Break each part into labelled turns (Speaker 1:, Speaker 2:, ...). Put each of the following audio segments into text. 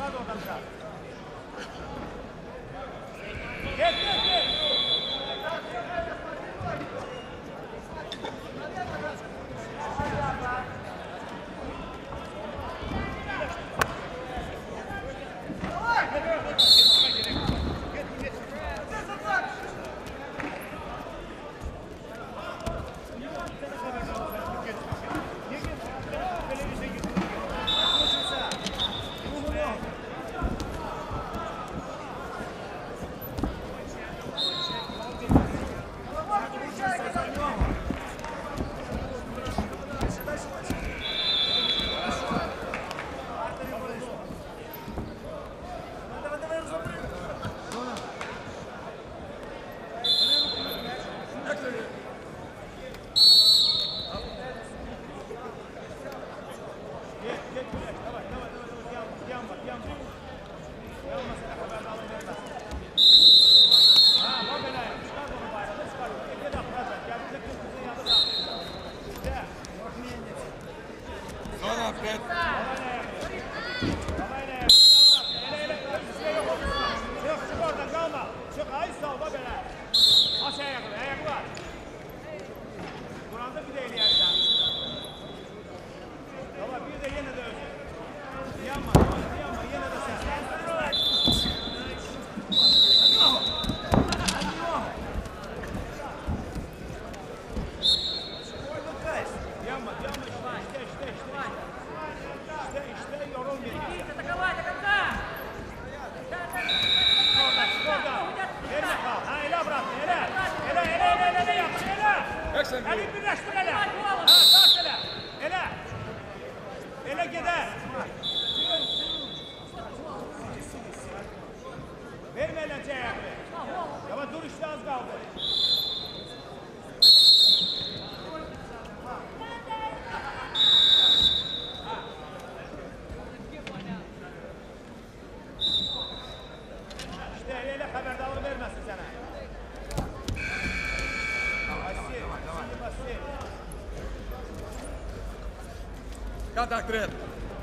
Speaker 1: Контакт, Ред.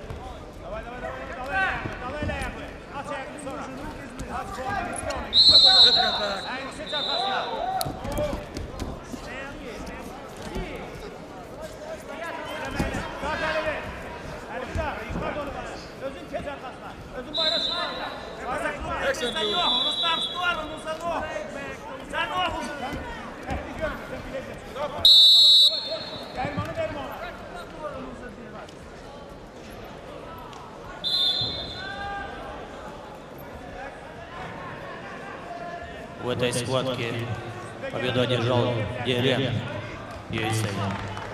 Speaker 2: Давай, Ляпы. Aç ayakını sonra. Aç kolunu, üstüne.
Speaker 1: Ред контакт.
Speaker 2: Ayını seç arkasına. Elemeyle. Kart elini. Elini de. Kart onu bana. Özün kes arkasına. Özün bayrağı şuna.
Speaker 1: Экшен бью.
Speaker 2: Рустам, в сторону, Санов. Санов уже. Teknik yok. Sen bileceksin. Давай. Dermanı verme ona.
Speaker 3: В этой схватке победу одержал Диален.